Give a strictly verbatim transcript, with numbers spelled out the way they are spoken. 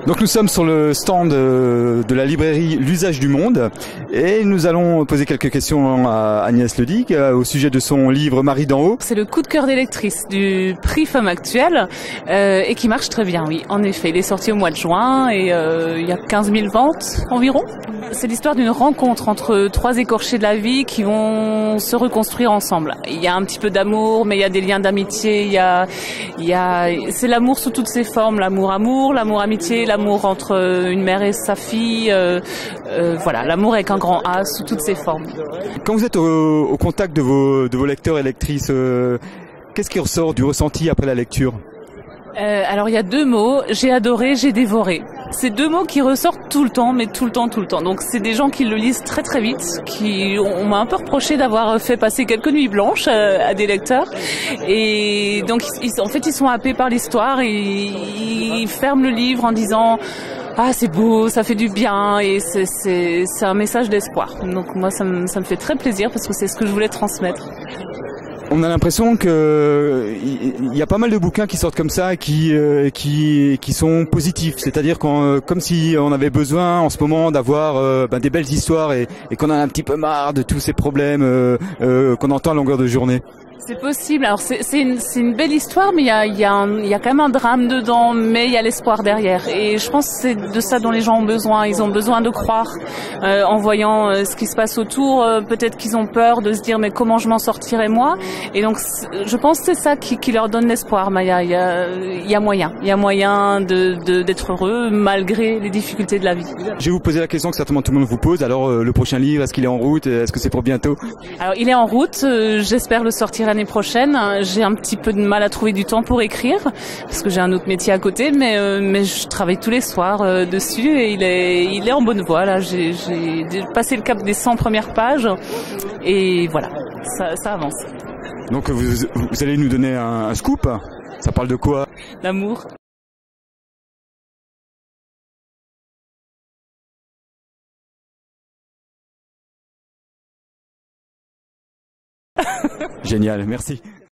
Donc nous sommes sur le stand de, de la librairie L'Usage du Monde et nous allons poser quelques questions à Agnès Ledic au sujet de son livre Marie d'en haut. C'est le coup de cœur des lectrices du prix Femme Actuelle euh, et qui marche très bien, oui. En effet, il est sorti au mois de juin et euh, il y a quinze mille ventes environ. C'est l'histoire d'une rencontre entre trois écorchés de la vie qui vont se reconstruire ensemble. Il y a un petit peu d'amour, mais il y a des liens d'amitié. Il y a, il y a, c'est l'amour sous toutes ses formes, l'amour-amour, l'amour-amitié, l'amour entre une mère et sa fille. Euh, euh, voilà, l'amour avec un grand A sous toutes ses formes. Quand vous êtes au, au contact de vos, de vos lecteurs et lectrices, euh, qu'est-ce qui ressort du ressenti après la lecture? Euh, alors il y a deux mots, j'ai adoré, j'ai dévoré. C'est deux mots qui ressortent tout le temps, mais tout le temps, tout le temps. Donc c'est des gens qui le lisent très très vite, qui on m'a un peu reproché d'avoir fait passer quelques nuits blanches à, à des lecteurs. Et donc ils, en fait ils sont happés par l'histoire et ils ferment le livre en disant ah c'est beau, ça fait du bien et c'est c'est c'est un message d'espoir. Donc moi ça me ça me fait très plaisir parce que c'est ce que je voulais transmettre. On a l'impression que il y a pas mal de bouquins qui sortent comme ça, qui euh, qui qui sont positifs, c'est-à-dire qu'on, comme si on avait besoin en ce moment d'avoir euh, ben, des belles histoires et, et qu'on en a un petit peu marre de tous ces problèmes euh, euh, qu'on entend à longueur de journée. C'est possible. Alors c'est c'est une c'est une belle histoire, mais il y a il y a un, il y a quand même un drame dedans, mais il y a l'espoir derrière. Et je pense que c'est de ça dont les gens ont besoin. Ils ont besoin de croire euh, en voyant euh, ce qui se passe autour. Euh, peut-être qu'ils ont peur de se dire mais comment je m'en sortirai moi. Et donc je pense que c'est ça qui qui leur donne l'espoir. Maya, il y a il y a moyen, il y a moyen de de d'être heureux malgré les difficultés de la vie. Je vais vous poser la question que certainement tout le monde vous pose. Alors euh, le prochain livre, est-ce qu'il est en route? Est-ce que c'est pour bientôt? Alors il est en route. Euh, j'espère le sortir l'année prochaine. J'ai un petit peu de mal à trouver du temps pour écrire parce que j'ai un autre métier à côté, mais euh, mais je travaille tous les soirs euh, dessus et il est il est en bonne voie là. J'ai j'ai passé le cap des cent premières pages et voilà, ça ça avance. Donc vous vous allez nous donner un, un scoop. Ça parle de quoi? L'amour. Génial, merci.